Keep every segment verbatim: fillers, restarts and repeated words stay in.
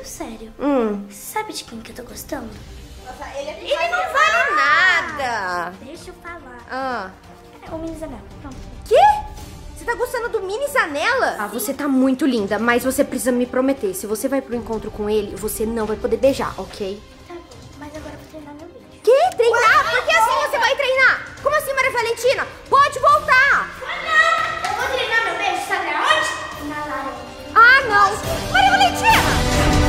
falando sério. Hum. Sabe de quem que eu tô gostando? Nossa, ele, é Ele não vale nada. Deixa eu falar. Ah. É o Mini Isabela. Pronto. Quê? Você tá gostando do Mini Zanella? Ah, você tá muito linda, mas você precisa me prometer. Se você vai pro encontro com ele, você não vai poder beijar, ok? Tá bom, mas agora eu vou treinar meu beijo. Quê? Treinar? Por que assim você vai treinar? Como assim, Maria Valentina? Pode voltar! Ah, não! Eu vou treinar meu beijo, sabe aonde? Na laranja. Ah, não! Maria Valentina!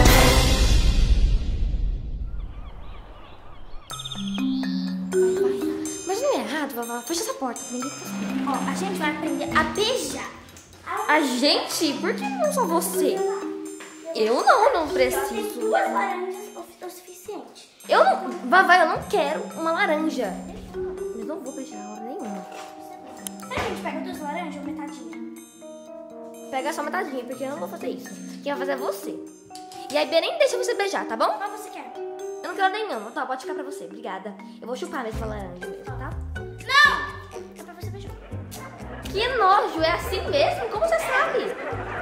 Mas não é errado, vovó. Fecha essa porta pra ninguém ficar sabendo. Ó, a gente vai aprender a beijar. A gente? Por que não só você? Eu não, não Tem preciso. duas laranjas o suficiente. Eu não... Vavá, eu não quero uma laranja. Eu não vou beijar hora nenhuma. Será que a gente pega duas laranjas ou metadinha? Pega só metadinha, porque eu não vou fazer isso. Quem vai fazer é você. E aí, Bia, nem deixa você beijar, tá bom? Qual você quer? Eu não quero nenhuma. Tá, pode ficar pra você. Obrigada. Eu vou chupar mesmo a laranja mesmo, tá? Não! É pra você beijar. Que nojo, é assim mesmo? Como você sabe?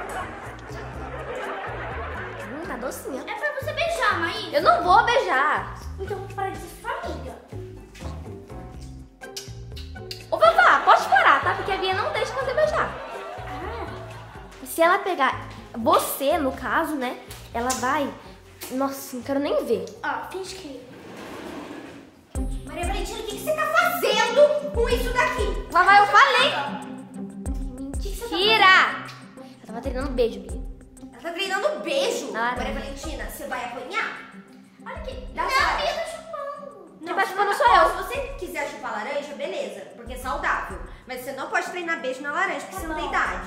Hum, tá docinha. É pra você beijar, Maísa. Eu não vou beijar. Então vou parar de ser sua amiga. Ô, Vavá, pode parar, tá? Porque a Bia não deixa você beijar. Ah, Se ela pegar você, no caso, né? Ela vai... Nossa, não quero nem ver. ó, finge que... Maria Valentina, o que, que você tá fazendo com isso daqui? Vavá, eu falei. Mentira! Eu tava treinando beijo, Bia. Ela tá treinando beijo. Nada. Maria Valentina, você vai apanhar? Olha aqui. Dá Não, só. a Bia tá chupando. Quem vai chupar não Ó, sou eu. Se você quiser chupar laranja, beleza, porque é saudável. Mas você não pode treinar beijo na laranja, porque você não tem idade.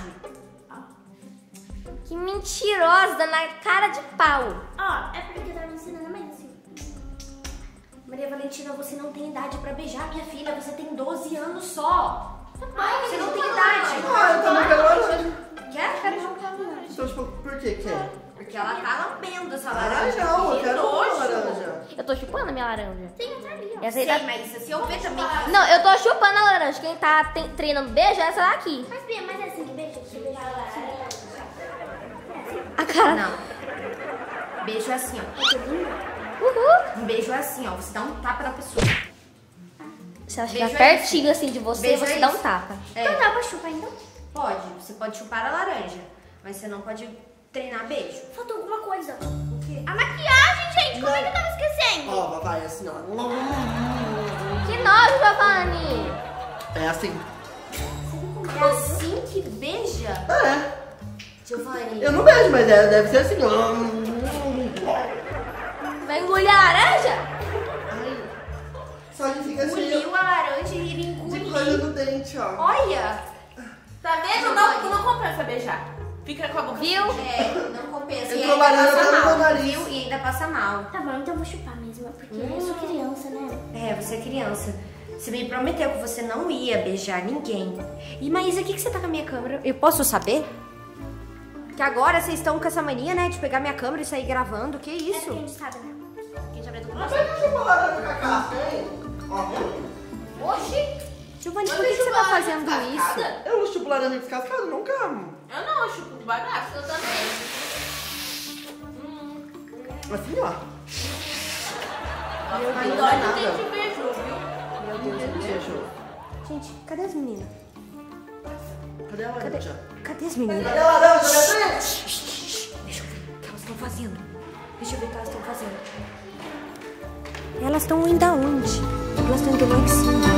Que mentirosa, na cara de pau. Ó, é porque eu tava ensinando a mãe assim. Maria Valentina, você não tem idade pra beijar, minha filha. Você tem doze anos só. Ai, Você não tem idade. Ah, eu também quero laranja. Quer? Quero Então, tipo, por que quer? Porque ela tá lambendo essa Ah, laranja. não, eu Que quero uma nojo. laranja. Eu tô chupando a minha laranja. Tem outra ali, ó. Essa aí Sei, tá... mas se eu ver também... Não, eu tô chupando a laranja. Quem tá te- treinando beijo é essa daqui. Mas Bia, mas é assim que beija? Você beija a laranja? A cara... Não. Beijo é assim, ó. Uhul. Um beijo é assim, ó. Você dá um tapa na pessoa. Se ela estiver Beijo é pertinho assim de você, Beijo você é dá um isso. tapa. É, Então dá pra chupar, então? pode. Você pode chupar a laranja, mas você não pode treinar beijo. Faltou alguma coisa. O quê? A maquiagem, gente. Como é que eu tava esquecendo? Ó, vai assim, ó. Que nojo, Giovanni. É assim. É assim que beija? É. Giovanni. Eu não beijo, mas deve, deve ser assim, ó. Vai engolir a laranja? Só que fica assim, Engoliu a laranja e ele de engoliu. coisa no dente, ó. Olha! Tá vendo? Não, não compensa beijar. Fica com a boca. Viu? É, não compensa. E Entrou ainda laranja passa até no meu mal, nariz. viu? E ainda passa mal. Tá bom, então eu vou chupar mesmo. Porque eu sou criança, né? É, você é criança. Você me prometeu que você não ia beijar ninguém. E Maísa, o que, que você tá com a minha câmera? Eu posso saber? Que agora vocês estão com essa mania, né? De pegar minha câmera e sair gravando. Que É porque a isso? gente sabe, né? Quem já com Mas você? vai chupa laranja com a casca, hein? Ó. Oxi! Giovanni, por que, que você tá fazendo isso? Eu não chupo laranja descascada, nunca. Eu não, eu chupo devagar. Eu também. Assim, ó. Meu Mas Deus, dói nada. no tempo que beijou, viu? Meu Deus, meu Deus. Beijo. Gente, cadê as meninas? Cadê a Cadê, laranja? cadê as meninas? Cadê a laranja, Beatriz? Deixa eu ver o que elas estão fazendo. Deixa eu ver o que elas estão fazendo. Elas estão indo aonde? Elas estão indo lá em cima.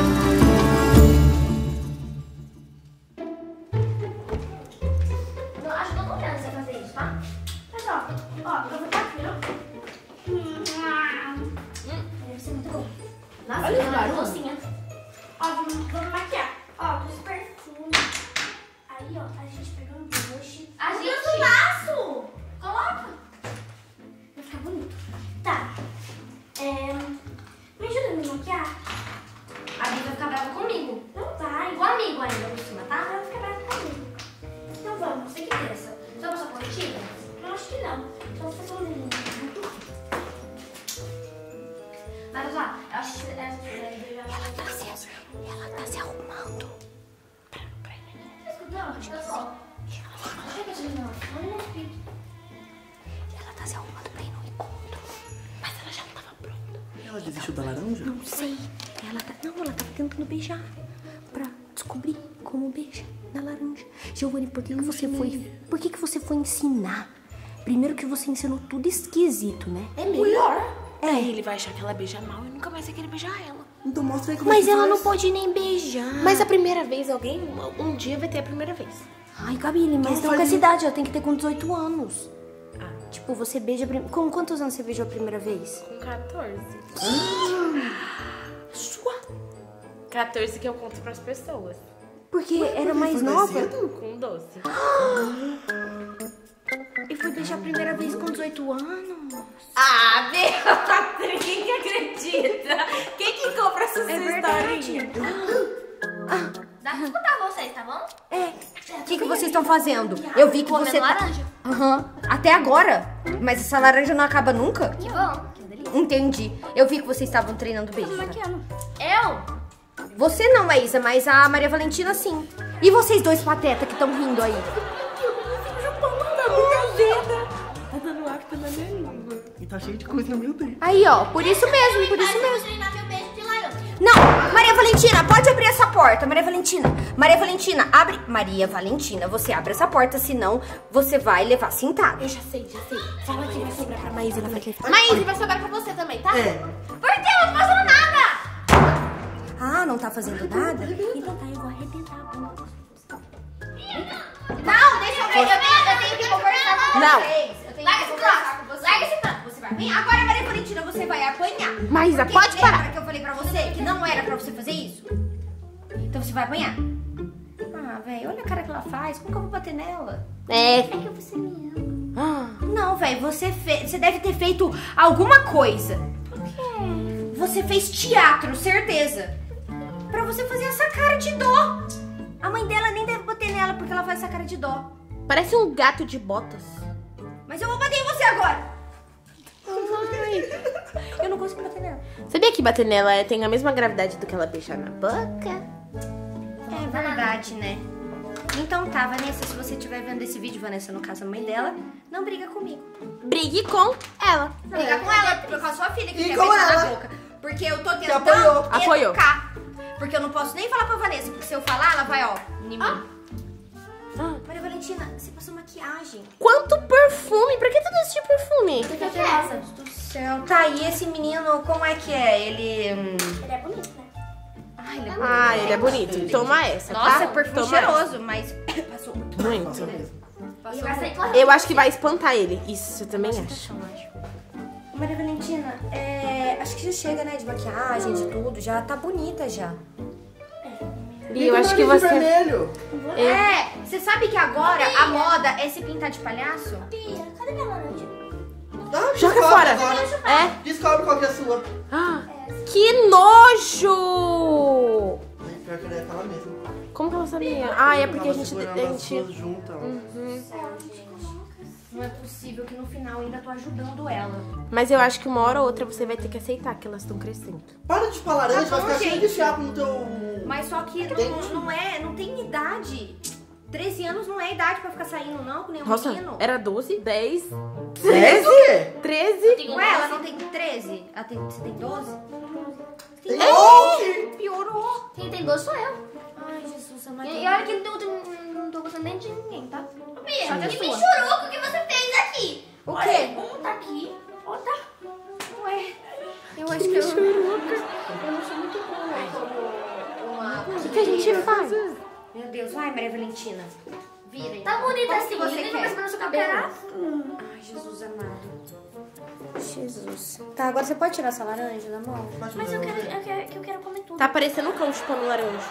Não, acho que eu não quero você fazer isso, tá? Mas ó, ó, eu vou estar aqui, ó. Deve ser muito bom. Nossa, Olha não, esse não. docinha. Ó, vamos, vamos maquiar. Ó, dos perfumes. Aí, ó, a gente pega um blush. A Meu gente- Deus, o laço! Coloca. Vai ficar bonito. Tá. É, me ajuda a me maquiar? A Bia vai ficar brava comigo. Não vai. Com amigo ainda por cima, Ah, tá? vai ficar brava comigo. Então vamos. Você que pensa? Você é uma pessoa positiva? Eu acho que não. Só vou fazer um desenho. Mas ó, eu acho que essa mulher Ela tá se, ela tá se arrumando. Não, olha só. Chega de novo. Olha meu filho. Ela tá se arrumando pra ir macho da laranja? Não sei. Ela tá... Não, ela tava tentando beijar. Pra descobrir como beija na laranja. Giovanni, por que, que você foi... Por que, que você foi ensinar? Primeiro que você ensinou tudo esquisito, né? É melhor. É. Aí ele vai achar que ela beija mal e nunca mais vai querer beijar ela. Então mostra aí como Mas é que ela faz. não pode nem beijar. Mas a primeira vez, alguém, um dia vai ter a primeira vez. Ai, Gabi, mas não com faz essa isso. idade, ela tem que ter com dezoito anos. Ah, tipo, você beija... prim- Com quantos anos você beijou a primeira vez? Com quatorze. Sua? quatorze que eu conto pras pessoas. Porque era mais Foi nova. cedo? Com doze. E foi beijar a primeira vez com dezoito anos. Ah, meu Patrícia, quem que acredita? Quem que compra essa sua historinha? Dá pra escutar vocês, tá bom? É. O que, que vocês estão fazendo? Eu vi que Comendo você... tá- laranja. Aham. Até agora. Mas essa laranja não acaba nunca? Que bom. Que delícia. Entendi. Eu vi que vocês estavam treinando beijo. tá? Eu? Você não, Maísa, mas a Maria Valentina sim. E vocês dois pateta que estão rindo aí? Tá dando afta na minha língua. E tá cheio de coisa no meu dedo. Aí, ó. Por isso mesmo, por isso Mas eu vou mesmo. treinar meu beijo de laranja. Não, Maria Valentina, pode abrir essa porta. Maria Valentina, Maria Valentina, abre. Maria Valentina, você abre essa porta, senão você vai levar cintada. Eu já sei, já sei. Fala que vai sobrar pra Maísa, ela vai levar. Maísa, vai sobrar pra você também, tá? É. Por que eu não tô fazendo nada? Ah, não tá fazendo nada? Então tá, eu vou arrebentar a boca. Não, deixa eu ver. Eu tenho, eu tenho que conversar com Não. vocês. Eu tenho Larga que esse conversar troço. com vocês. Larga esse troço. Você vai apanhar. Agora, Maria Valentina, você vai apanhar. Maísa, Porque pode lembra parar. que eu falei pra você que não era pra você fazer isso? Então você vai apanhar. Ah, velho, olha a cara que ela faz. Como que eu vou bater nela? É. É que você me ama. Não, velho, você, fe... você deve ter feito alguma coisa. O quê? Você fez teatro, certeza. Pra você fazer essa cara de dó. A mãe dela nem deve bater nela porque ela faz essa cara de dó. Parece um gato de botas. Mas eu vou bater em você agora. Eu não consigo bater nela. Sabia que bater nela é- tem a mesma gravidade do que ela beijar na boca? É verdade, né? Então tá, Vanessa, se você estiver vendo esse vídeo, Vanessa, no caso a mãe dela, não briga comigo. Brigue com ela. Briga com ela, por causa da sua filha que E quer com beijar ela. na boca. Porque eu tô apoiou. tentando Apoiou. educar. Porque eu não posso nem falar pra Vanessa, porque se eu falar, ela vai, ó, em mim. Ah. Maria Valentina, você passou maquiagem. Quanto perfume? Pra que tudo isso de perfume? O que é essa? Do céu. Tá, e esse menino, como é que é? Ele... hum, Ele é bonito, né? Ai, ele é bonito. Ah, ele é bonito. Toma essa, tá? Nossa, é perfume Toma cheiroso, mas passou muito. essa. Muito. Passou Ele vai sair muito. correndo. Eu acho que vai espantar ele. Isso, eu também acho. Maria Valentina, é, acho que já chega, né, de maquiagem, de tudo, já tá bonita já. E eu acho que nariz você... vermelho. É, você sabe que agora a moda é se pintar de palhaço? Pia, cadê minha laranja? Ah, Joga descobre fora. agora. É? Descobre qual que é a sua. Ah, que nojo! Ai, pior que ela é aquela mesma. Como que ela sabia? Ah, é porque a gente... Segurando A as gente... duas juntas. Não é possível que no final ainda tô ajudando ela. Mas eu acho que uma hora ou outra você vai ter que aceitar que elas estão crescendo. Para de chupar laranja, Tá vai bom, ficar cheio gente. de fiapo no teu... Mas só que não, não é, não tem idade. treze anos não é idade pra ficar saindo não com nenhum Nossa, menino. era doze, dez, Treze o quê? treze. Ué, ela não tem treze? Ela tem, você tem doze? Tem doze! Piorou. Quem tem doce sou eu. Ai, Jesus, E, amado. e olha que não tô, não tô gostando nem de ninguém, tá? Pia, Só de que sua. bichuruco que você fez aqui. O Olha, quê? um tá aqui, outro tá... Ué, eu acho que eu... Eu não sou muito boa como uma... O que, que a gente faz? Meu Deus, vai, Maria Valentina. Vira, então. Tá bonita Qual assim, que você nem quer? vai no seu cabelo. Ai, Jesus amado. Jesus. Tá, agora você pode tirar essa laranja da mão? Mas eu quero, eu quero, que eu quero comer tudo. Tá parecendo um cão chupando laranja.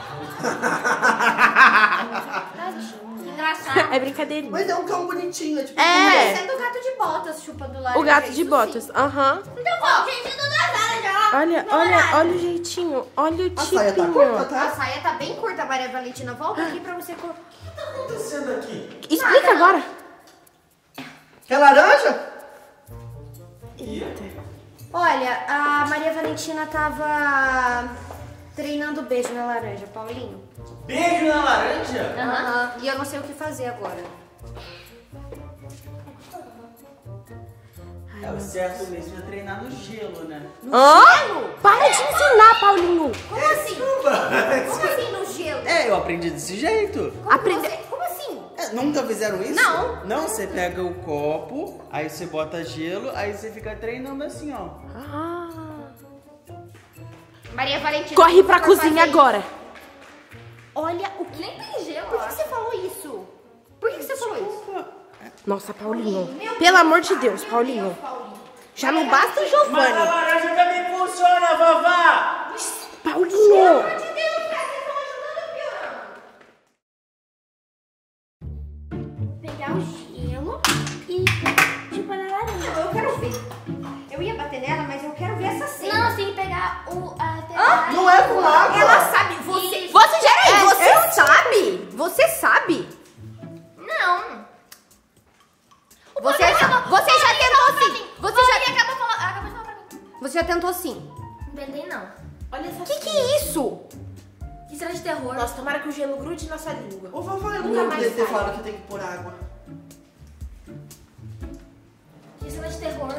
Que engraçado. É brincadeirinha. Mas é um cão bonitinho, é tipo... É. Parecendo o gato de botas chupando laranja. O gato de isso botas. sim. Aham. Então, ó, gente, eu tô atrasada já. Olha, olha, olha o jeitinho. Olha o A saia tá tipinho. curta, A tá? saia tá bem curta, Maria Valentina. Volta aqui pra você... co- O que tá acontecendo aqui? Explica agora. Quer laranja? Olha, a Maria Valentina tava treinando beijo na laranja, Paulinho. Beijo na laranja? Aham. E eu não sei o que fazer agora. É, o certo mesmo é treinar no gelo, né? Hã? Para de ensinar, Paulinho. Como assim? Como assim no gelo? É, eu aprendi desse jeito. Aprende... Você- Como assim? É, nunca fizeram isso? Não. Não, você pega o copo, aí você bota gelo, aí você fica treinando assim, ó. Ah. Maria Valentina. Corre por pra favor, cozinha faça isso. agora. Olha o que. Nem tem gelo, Por ó. que você falou isso? Por que você falou isso? Nossa, Paulinho. Pelo amor de Deus, Paulinho. Já não basta o Giovanni. laranja também funciona, vovó! Paulinho. Pegar o gelo e chupar na laranja. Eu quero ver. Eu ia bater nela, mas eu quero ver essa cena. Não, você tem que pegar o... A pegar Não é com água. Ela sabe, você. Você já É, é. você sabe? Você sabe? Não. Você, você já tentou sim. Você já, acabou, falando, acabou de falar pra mim. você já tentou sim. Não tentei, não. Olha essa O que, que é isso? Que cena de terror. Nossa, tomara que o gelo grude na sua língua. Ô, vovó, eu Nunca não mais podia ter sai. falado que tem que pôr água. Que cena de terror.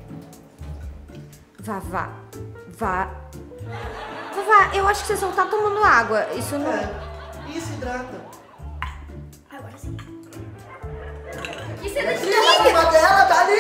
Vá, vá. Vá. Vá, eu acho que você só tá tomando água. Isso não. É. Isso hidrata. Agora sim. Que cena de Ih, terror. a cima dela tá ali.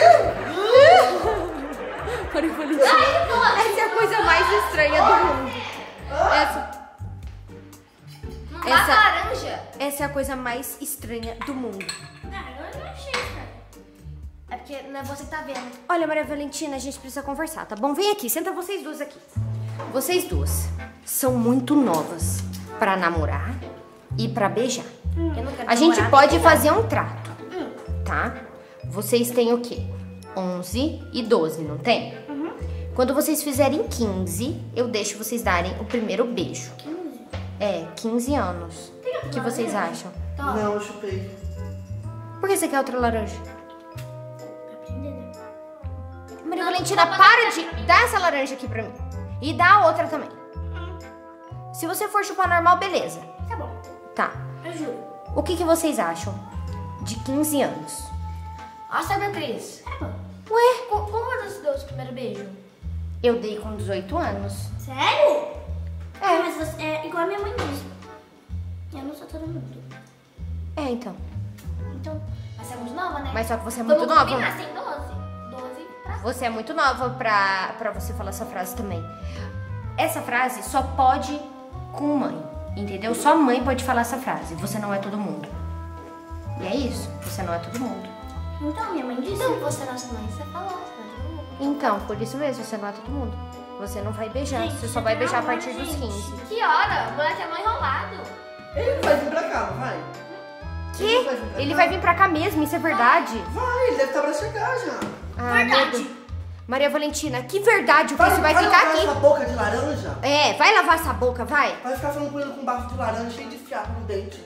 Essa é a coisa mais estranha do mundo. Essa, Não Essa- dá laranja. essa é a coisa mais estranha do mundo. Ah, eu não achei, cara. É porque não é você que tá vendo. Olha, Maria Valentina, a gente precisa conversar, tá bom? Vem aqui, senta vocês duas aqui. Vocês duas são muito novas pra namorar e pra beijar. Eu não quero A gente namorar. pode fazer um trato, tá? Vocês têm o quê? onze e doze, não tem? Quando vocês fizerem quinze, eu deixo vocês darem o primeiro beijo. É, quinze anos. O que vocês acham? Não, eu chupei. Por que você quer outra laranja? Aprender, né? Maria Não, Valentina, não, para não, de não, não. dar essa laranja aqui pra mim. E dá a outra também. Se você for chupar normal, beleza. Tá bom, Tá. eu juro. O que, que vocês acham de quinze anos? Nossa, Beatriz. Tá bom. Ué, Co- Como você deu o seu primeiro beijo? eu dei com dezoito anos. Sério? É. Mas você é igual a minha mãe disse. Eu não sou todo mundo. É, então. Então, mas você é muito nova, né? Mas só que você é muito Vamos nova. combinar, tem doze. doze pra... Você é muito nova pra, pra você falar essa frase também. Essa frase só pode com mãe, entendeu? Só mãe pode falar essa frase. Você não é todo mundo. E é isso. Você não é todo mundo. Então, minha mãe disse. Então, você é nossa mãe, você falou. Você não é todo mundo. Então, por isso mesmo, você não é todo mundo. Você não vai beijar. Gente, Você só vai beijar a calma, partir dos gente. quinze. Que hora? O moleque é mãe enrolado. Ele vai vir pra cá, não vai? Que? Ele vai vir pra Ele cá? vai vir pra cá mesmo, isso é verdade? Vai, ele deve estar pra chegar já. Ah, Verdade. meu Deus. Maria Valentina, que verdade, o Vai, Cris vai vai ficar lavar aqui. essa boca de laranja. É, vai lavar essa boca, vai. Vai ficar falando com ele com bafo de laranja cheio de fiapo no dente.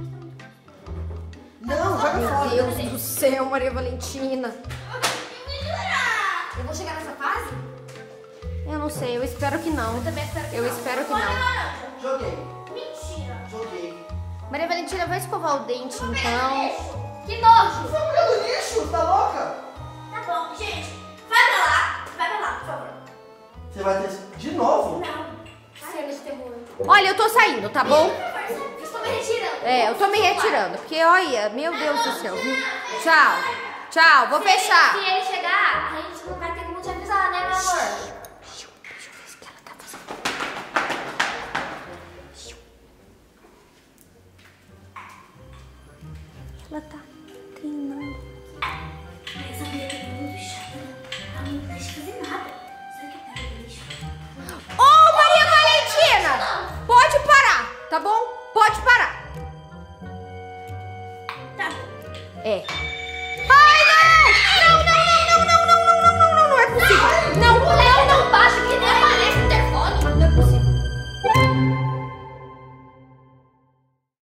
Não, joga Meu fora. Deus do céu, Maria Valentina. Eu vou chegar nessa fase? Eu não sei, eu espero que não. Eu também espero que Eu não. espero que não. Joguei, Mentira. joguei. Maria Valentina, vai escovar o dente, então. Que nojo. Você tá pegando lixo? Tá louca? Tá bom, gente. Vai pra lá. Vai pra lá, por favor. Você vai ter de novo? Não. Cena de terror. Olha, eu tô saindo, tá bom? Estou me retirando. É, eu tô me retirando, porque olha, meu Deus do céu, viu? Tchau. Tchau, vou fechar. Se ele chegar, a gente não vai ter como te avisar, né, meu amor? Ela tá.